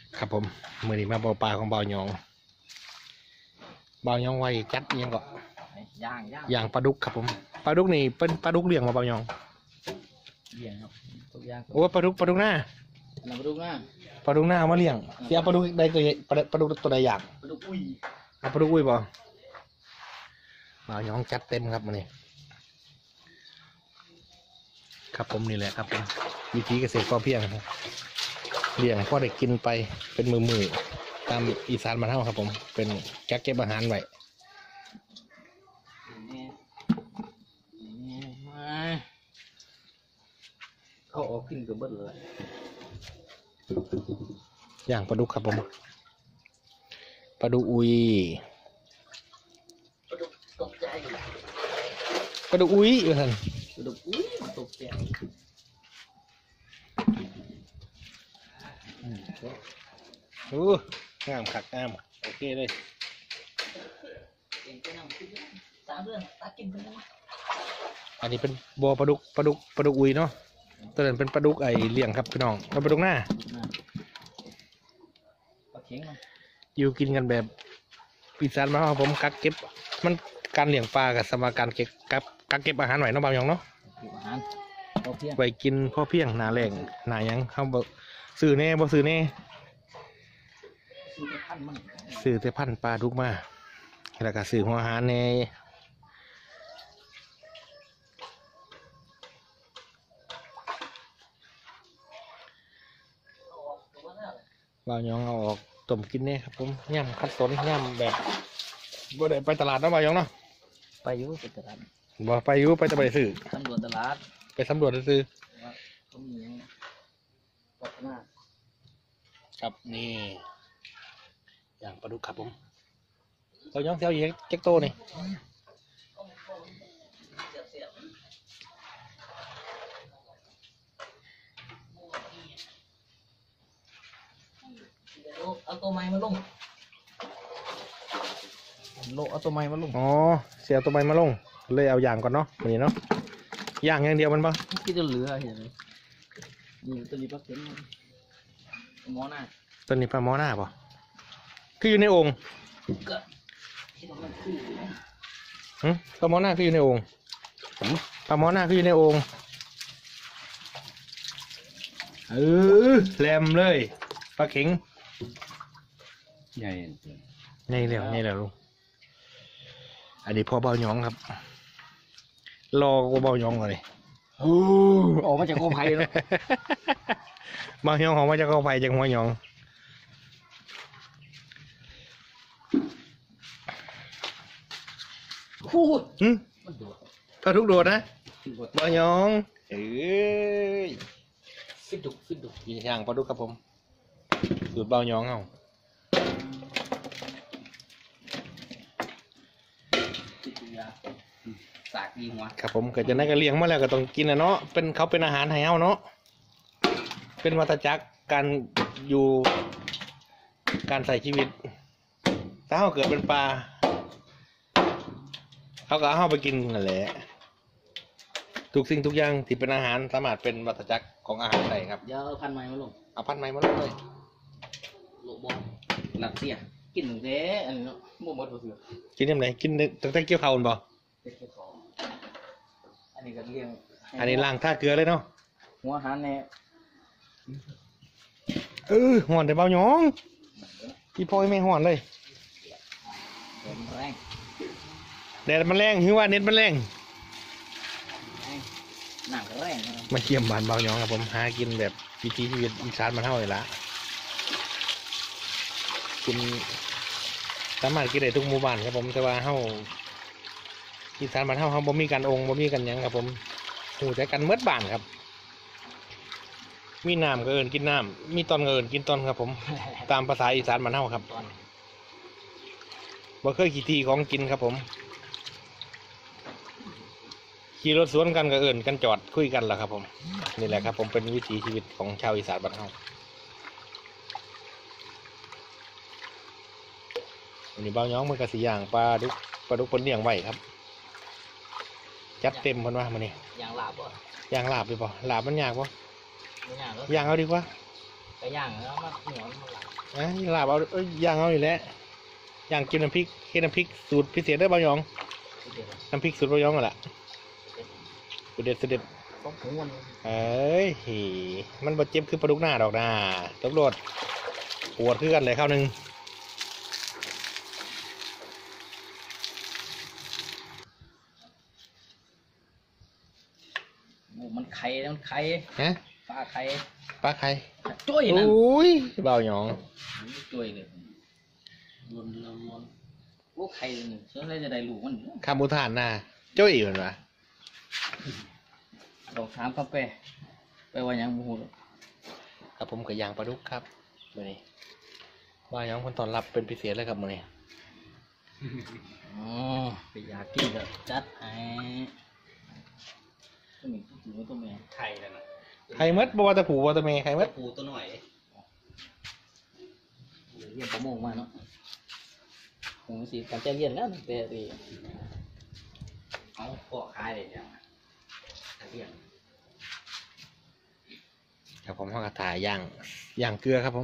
ครับผมมือนี้มาบ่อปลาของบ่าวยองไว้จัดยังก็ย่างปลาดุกครับผมปลาดุกนี่เป็นปลาดุกเลี้ยงมาบ่าวยองเลี้ยงครับทุกอย่างโอ้ปลาดุกหน้าปลาดุกหน้าเอามาเลี้ยงเสียปลาดุกใดตัวปลาดุกตัวใดอยากปลาดุกอุ้ยเอาปลาดุกอุ้ยบ่บ่าวยองจัดเต็มครับมื้อนี้ครับผมนี่แหละครับผมวิธีเกษตรพอเพียงครับเลี้ยงพอได้กินไปเป็นมือตามอีสานบ้านเฮาครับผมเป็นแก๊กเก็บอาหารไว้เขาออกกินกับเบิดเลยย่างปลาดุกครับผมปลาดุกอุ้ยตกใจปลาดุกอุ้ยอยู่ท่านปลาดุกอุ้ยตกใจโอ้งามคักงามโอเคเลยอันนี้เป็นบ่อปลาดุกอุ้ยเนาะตัวนั้นเป็นปลาดุกไอเลี้ยงครับพี่น้องแล้วปลาดุกหน้าอยู่กินกันแบบปีศาจมาครับผมกักเก็บมันการเลี้ยงปลากับสมาการเก็บกักเก็บอาหารไหวเนาะบางอย่างเนาะไว้กินพ่อเพียงหนาแรงหนายังเขาบอกซื้อแน่บ่ซื้อแน่ซื้อแต่พันปลาดุกมาแล้วก็ซื้อหัวอาหารในบ่าวยองเอาออกต้มกินเนี่ยครับผมย่ำคัดสนย่ำแบบบ่ได้ไปตลาดเนาะบ่าวยองเนาะไปอยู่ไปตลาดบ่ไปอยู่ไปแต่ไปซื้อสำรวจตลาดไปสำรวจซื้อครับนี่อย่างปลาดุกครับผมบ่าวยองเสียวอีกเจ๊กโตนี่เอาตัวไม้มาลงเอาตัวไม้มาลงอ๋อเสียตัวใบมาลงเลยเอาอย่างก่อนเนาะนี่เนาะย่างอย่างเดียวมันปะที่จะเหลือเห็นไหมนี่ตัวนี้ปลาเข็มหมอหน้าตัวนี้ปลาหมอหน้าปะคืออยู่ในโอ่งปลาหมอหน้าคืออยู่ในโอ่งปลาหมอหน้าคืออยู่ในโอ่งแหลมเลยปลาเข็งใหญ่แล้วลุงอันนี้พ่อเบาหยองครับรอก็เบาหยองเลยออกมาจากกอไผ่แล้วเบาหยองออกมาจากกอไผ่จากหัวหยองปลาทุกโดดนะเบาหยองฟิดดุกินย่างปลาดุกครับผมสูตรเบาหยองเอาสากดีหัวครับผมก็จะได้ก็เลี้ยงมาแล้วก็ต้องกินนะเนาะเป็นเขาเป็นอาหารให้เอาเนาะเป็นวัฏจักรการอยู่การใส่ชีวิตถ้าเขาเกิดเป็นปลาเขาก็เอาไปกินนั่นแหละทุกสิ่งทุกอย่างที่เป็นอาหารสามารถเป็นวัฏจักรของอาหารได้ครับเดี๋ยวเอาพันไม้มาลงเลยโลบอลหลักเสียกินหนึ่งเด้อันนี้เนาะบ่หมดบ่เสือกินยังไงกินตั้งแต่เกี่ยวข้าวบ่อันนี้ก็เลี้ยงอันนี้ล้างท่าเกลือเลยเนาะหัวหันเนี่ยห่อนแต่เบาหยองพี่พ่อไม่ห่อนเลยแดดมันแรงหิวว่าเน็ตมันแรงหนังแรงมาเกี่ยมบานเบาหยองครับผมหากินแบบวิถีชีวิตอีสานมันเท่าเลยละกินสามารถกินได้ทุกหมู่บ้านครับผมแต่ว่าเฮาอีสานบ้านเฮาบ่มีกันองค์บ่มีกันยังครับผมหูใจกันเมื่อบ้านครับมีน้ำก็เอิญกินน้ำมีตอนก็เอิญกินตอนครับผมตามภาษาอีสานบ้านเฮาครับบ่เคยขี่ทีของกินครับผมขี่รถสวนกันก็เอิญกันจอดคุยกันแหละครับผมนี่แหละครับผมเป็นวิถีชีวิตของชาวอีสานบ้านเฮาอันนี้เบาหยองมันกระสีอย่างปลาดุกปนเลี้ยงไว้ครับจัดเต็มพันว่ามันนี่ย่างลาบป่ะย่างลาบดีป่ะลาบมันยากป่ะไม่ยากแล้วย่างเอาดีกว่าไปย่างแล้วมันเหนียวมันหลับลาบเอาย่างเอาอยู่แล้วย่างกินน้ำพริกเฮ็ดน้ำพริกสูตรพิเศษได้บ่ยองน้ำพริกสูตรบ่ยองอ่ะล่ะสูตรเด็ดสุดเด็ดต้องผงวันเอ้ยมันบ่เจ็บคือปลาดุกหน้าดอกนะตำรวจปวดคือกันเลยข้าวหนึ่งมันไข่มันไข่ฮะปลาไข่ปลาไข่จ้อยนั่นอุ้ยเบาหยองจ้อยเลยรวนโอ้ไข่หนึ่งเชื่อเลยจะได้ลูกมันคำอุทานน่ะจ้อยอยู่นะลองถามกาแฟไปว่ายังมูหรอครับผมกับยางปลาดุกครับมื้อนี้เบาหยองคนตอนรับเป็นพิเศษเลยครับมื้อนี้อ๋อไปอยากกินก็จัดให้ก็มีตัวแม่ไข่แล้วนะไข่มดบ่ว่าแต่ผูบ่ว่าแต่แม่ไข่มดปูตัวหน่อยเรียนประมงมาเนาะผมสิการใจเย็นแล้วแต่ดีเอาพวกขายเลยเนี่ยเรียนครับผมห้องกระถายย่างเกลือครับผม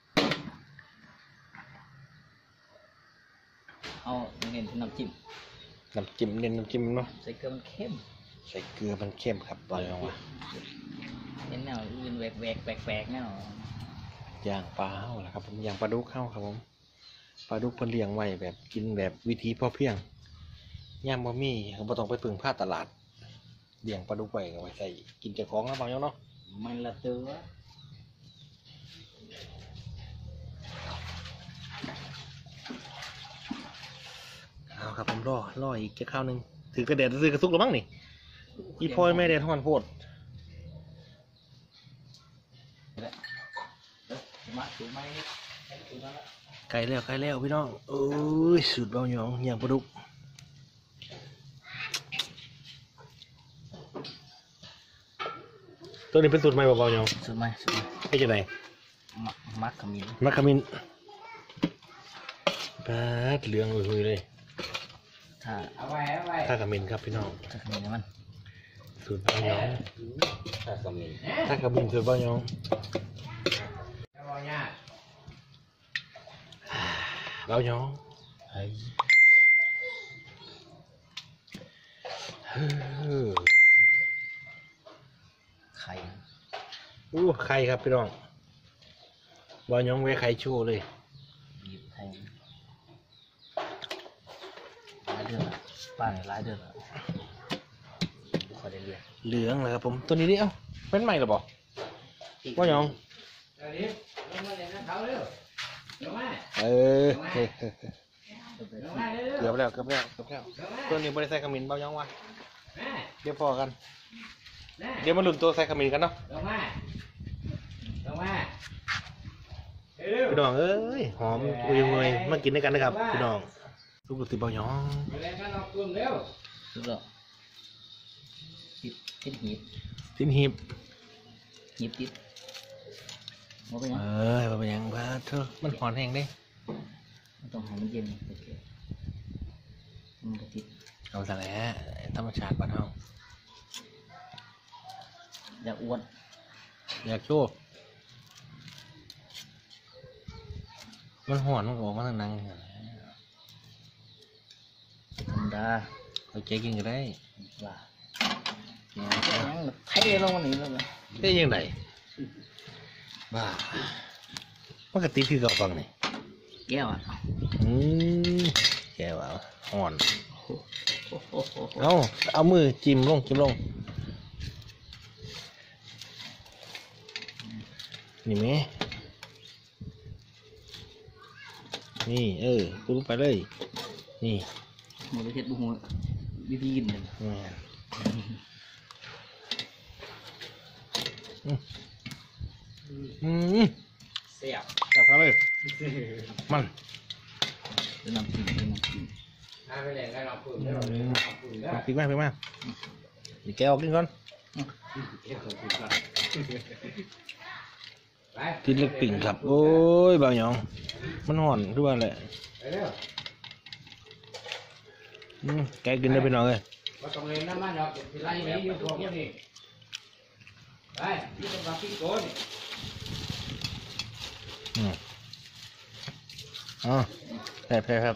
เอาเน้นน้ำจิ้มน้ำจิ้มเน้นน้ำจิ้มเนาะใส่เกลือมันเข้มใส่เกลือมันเข้มครับเบาหยองว่ะเน้นแนวอื่นแหวกแปลกๆแนวย่างปลาเฮาล่ะครับผมย่างปลาดุกเฮาครับผมปลาดุกเพิ่นเลี้ยงไว้แบบกินแบบวิธีพอเพียงย่ามบ่มีก็บ่ต้องไปพึ่งพาตลาดเลี้ยงปลาดุกไว้ก็ไว้ใส่กินเจ้าของนะเบาหยองเนาะมันละตัวเอาครับผมรออีกแค่ข้าวหนึงถือกระเด็ดซื้อกระซุกแล้วมั้งนี่อีพอยแม่แดดฮ้อนโพดมาถือไม้ถือมาละไกลแล้วพี่น้องโอ้ยสุดเบาหยองย่างปลาดุกตัวนี้เป็นสูตรใหม่เบาหยองสุดไหมให้จังได๋มักขมิ้นมักขมิ้นปาดเหลืองหุยๆเลยถ้าถ้าขมิ้นครับพี่น้องถ้าขมิ้นมันสูตรเบาหยองถ้าขมิ้นถ้าขมิ้นสูตรเบาหยองเบาหยองไอ้ไข่อู้ไข่ครับพี่น้องเบาหยองไว้ไข่โชว์เลยบีบแทงหลายเดือนละป้าเนี่ยหลายเดือนละคอยได้เรียนเหลืองเลยครับผมตัวนี้ดิเอ้าเป็นใหม่หรือเปล่าว่าหยองเออเกือบแล้วตัวนี้บริใส่ขมิ้นเบาหยองวะเดี๋ยวพอกันเดี๋ยวมาลุ้นตัวใส่ขมิ้นกันเนาะพี่น้องเอ้ยหอมอุยมากินด้วยกันนะครับพี่น้องลูกติเบาหยองสุดแล้วติดหีบสิ้นหีบหีบติดว่าไปยังว่าเป็นหยังว่าเธอมันหอนแห้งเด้มันต้องให้มันเย็นโอเคมันก็ติดเอาซะแล้วธรรมชาติบ้านเฮาอย่าอ้วนอยากโชว์มันหอนมันก็ออกมาทางนังธรรมดาเอาใจกินก็ได้ว่าเทลงมันนี่เลยได้ยังไงบ้ามันก็ติดคือเก่าฟังนี่แก้วอ่ะอืมแกว่าหอนเอามือจิ้มลงนี่ไหมนี่กูรู้ไปเลยนี่หมดไปเช็ดบุหัววิธีกินเลย เสียบจับเขาเลยมันเป็นน้ำจิ้มเป็นน้ำจิ้มปิดมากนี่แกออกกินก่อนกินเล็กปิ่งครับโอ้ยบ่าวหยองมันห่อนทุกวันเลยแกกินได้ไปหน่อยเลยว่าต้องเล่นน้ำมันหรอกไล่นี้อยู่ตรงนี้ไปที่ตรงกับพี่โกนอ๋อแซ่บครับ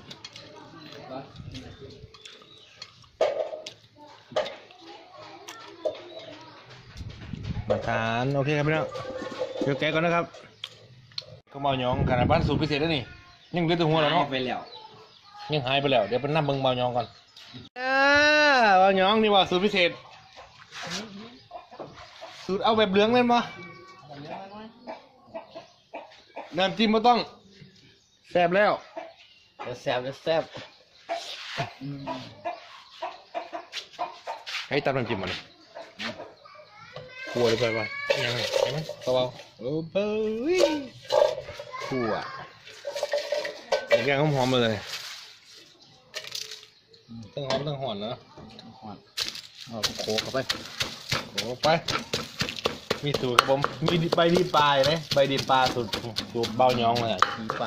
มาทานโอเคครับพี่น้องเดี๋ยวแกะก่อนนะครับก็เบาหยองขนาดบ้านสูตรพิเศษแล้วนี่ยังเหลือแต่หัวแล้วเนาะไปแล้วยังหายไปแล้วเดี๋ยวไปนั่งเบิ่งเบาหยองก่อนเบาหยองนี่ว่าสูตรพิเศษสูตรเอาแบบเหลืองเลยมั้ยน้ำจิ้มไม่ต้องแซ่บแล้วแซ่บให้ตัดน้ำจิ้มมาเลยขัวเลยไปยังไงเห็นไหมเบาๆเบ้ยขัวแกงหอมๆมาเลยตั้งหอมตั้งหอนเนาะหอนเอาโขกเข้าไปโขกไปมีสูตรครับผมมีใบดีปลายนะใบดีปลาสูตรเบาหยองเลยมีปลา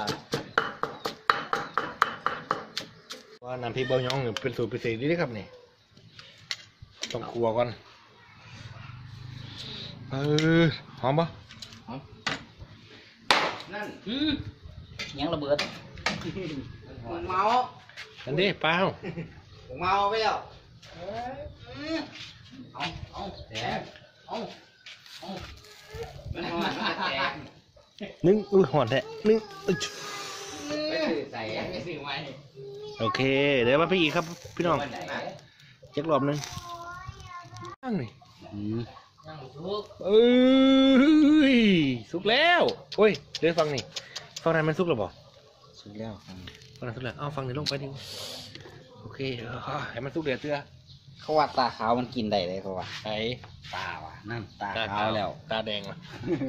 ว่าน้ำพริกเบาหยองเนี่ยเป็นสูตรพิเศษดีนะครับนี่ต้องขัวก่อนหอมปะนั่นยังระเบิดผมเมาอันนี้ปลาเฮาผมเมาไปแล้วเอาแซ่บเอามันหอนมาแตกนึ่งหอนแท้นึ่งไปสื่อใส่ไม่สื่อไว้โอเคเดี๋ยวมาพี่อีกครับพี่น้องวันไหนเช็ครอบนึงตั้งนี่ยังทุกเอ้ยสุกแล้วโอ้ยเดี๋ยวฟังนี่ฟังนั้นมันสุกแล้วบ่สุดแล้วฟังนั้นสุกแล้วเอาฟังนี่ลงไปดิโอเคให้มันสุกเดือดเตื้อเขาว่าตาขาวมันกินได้เลยเขาว่าไอ้ตาว่ะนั่นตาขาวแล้วตาแดงว่ะ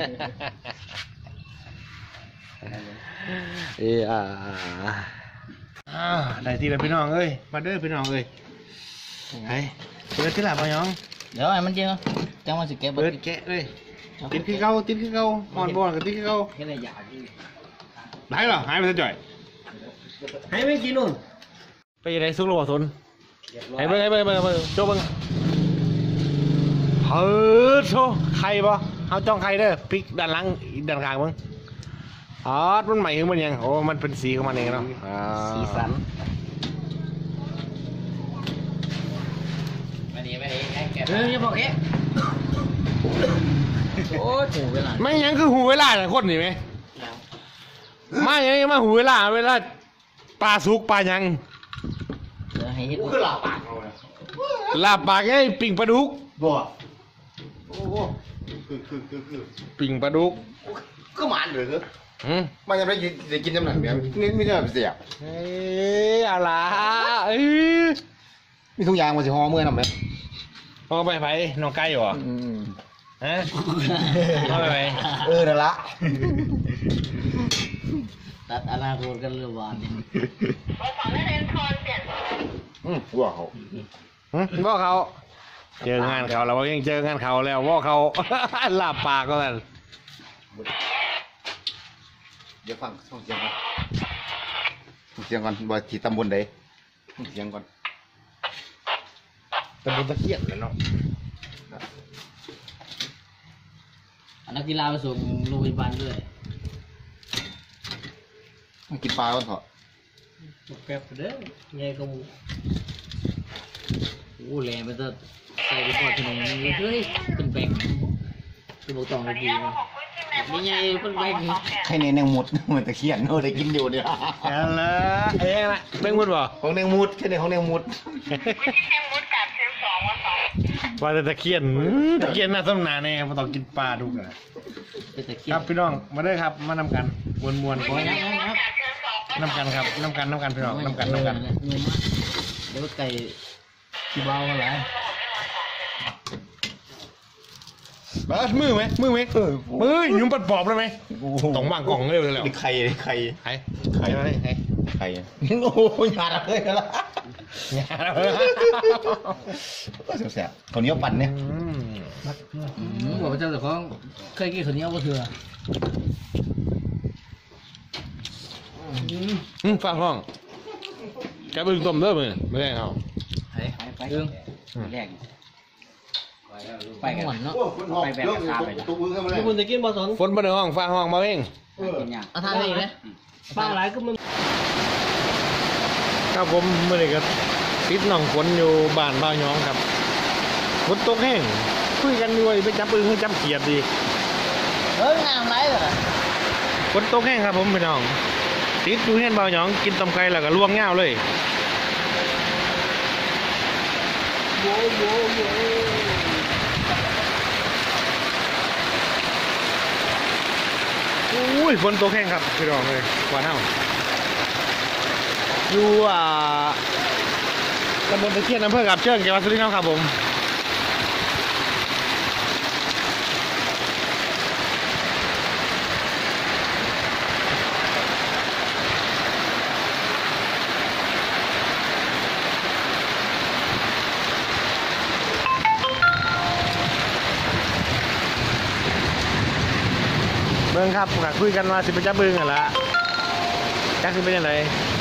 ได้ทีละพี่น้องเอ้ยมาเด้อพี่น้องเอ้ยไอ้เปิดที่หลับมาน้องเดี๋ยวไอ้มันเจอจังมันสิเก็บเปิดแกะเลยติดคือเก่าติดคือเก่าหอนบอลกับติดคือเก่าแค่เลยอยากกินไหนเหรอหายไปซะจ่อยหายไปกินนู่นไปยังไงซุกโลสนหายไปโชว์เบิ้งโชว์ไข่ปะเอาจ้องไข่เด้อพลิกด้านหลังด้านข้างมึงมันใหม่ขึ้นมันยังโอ้มันเป็นสีของมันเองเนาะสีสันไม่ดีแกอย่าบอกแกโอ้ถูเวลาไม่ยังคือหูเวลาคนนี่ไหมมายังมาหูเวลาปลาสุกปลายังเดี๋ยวให้เฮ็ดคือหลับปากเอาเลยลาบปากไงปิ่งปลาดุกบ่โอ้โหคือปิ่งปลาดุกก็หมานหรือมันยังไม่ได้กินจำหนังเนี่ยนี่ไม่ใช่แบบเสียบเอ้ยอะไรยมีทุกอย่างมันจะห่อเมื่อน่ะไหมพ่อไปไผน้องไก่เหรอฮะพ่อไปไผนั่นละตัดอนาคตกันเรื่องวานนี่ว้าวว่าเขาเจองานเขาแล้วว่ายังเจองานเขาแล้วว่าเขา ลาบปากก็แล้วเดี๋ยวฟังเสียงก่อนเสียงก่อนว่าที่ตำบลใดเสียงก่อนแต่บนตะเกียบเลยเนาะนักกีฬาไปส่งโรงพยาบาลด้วยกินปลาก่อนเถอะแป๊บเด้อไงก็โอ้แรงไปเถอะใส่ไปก่อนทีนึงเฮ้ยเป็นแบงค์คือบอกต้องดีนะนี่ไงเป็นแบงค์ใครในแนงมุดมันตะเคียนโอ้ได้กินอยู่เนี่ยเอาละเอ้ยละเป็นมุดบ่ของแนงมุดแค่ในของแนงมุดว่าแต่ตะเคียนน่าสำนาแน่มาต้องกินปลาดุกนะเป็นตะเคีคยรันบพี่น้องมาด้วยครับมานำกันมวนๆก่อนนำกันครับนำกันพี่น้องนำกันเดี๋ยวไก่ที่เบาอะไรมือไหมมือยุ่มปัดปอบเลยไหมต้องวางกล่องเลยแล้วไข่ไข่ไข่ไข่ไหมไข่ไข่โอ้ยหยาดเลยกันละอย่าเลยแสบๆข้าวเหนียวปั่นเนี่ยบอกว่าเจ้าแต่ของเคยกินข้าวเหนียวก็เถื่อฟังห้องแกไปต้มเด้อมือไม่ได้เอาไปเรื่องแรงไปกันเนาะไปแบบราคาไปนะตุ้มือเข้ามาเลยคุณจะกินบอสนฝนมาในห้องฟ้าห้องมาเองกินยังเอาทานได้อีกไหมปลาหลายก็มึงครับผมเมื่อไหร่ก็ติดหนองฝนอยู่บ้านบ้าวย้องครับฝนตกแห้งคุยกันด้วยไปจับอึ่งจับเขียดดีงามไรเหรอฝนตกแห้งครับผมพี่น้องติดอยู่เฮียนบ้าวย้องกินตำไก่แล้วก็ลวงเงาเลยโว้โว้โว้อุ้ยฝนตกแห้งครับพี่น้องเลยหวานเฮาอยู่ตำบลตะเคียนอำเภอกับเชิงจังหวัดสุรินทร์ครับผมเบิ่งครับก็คุยกันว่าสิไปจับบึงกันละจักสิเป็นยังไง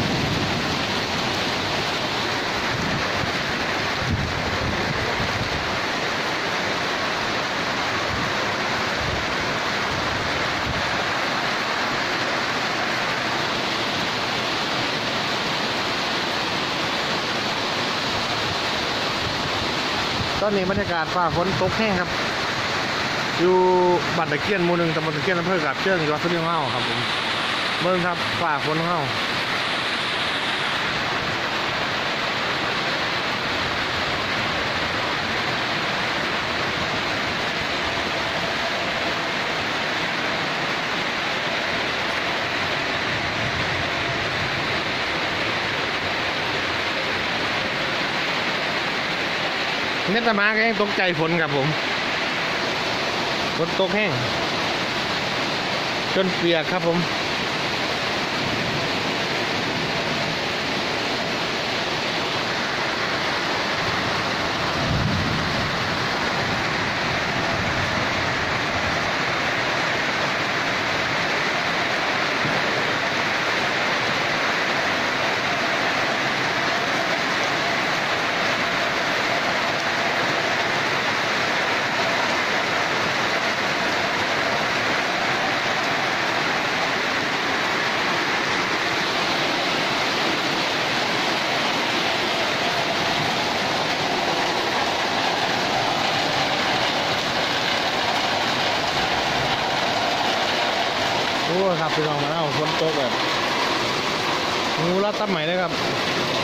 ตอนนี้บรรยากาศฟ้าฝนตกแห้งครับอยู่บ้านตะเคียนหมู่ 1ตำบลตะเคียนอำเภอกับเชิงจังหวัดสุรินทร์ของเราครับผมเบิ่งครับฟ้าฝนของเราเนตมาก็ยังตกใจฝนครับผมฝนตกแห้งจนเปียกครับผมโอ้ครับพี่น้องมาแล้วฝนตกแบบงูรัดตับใหม่เลยครับ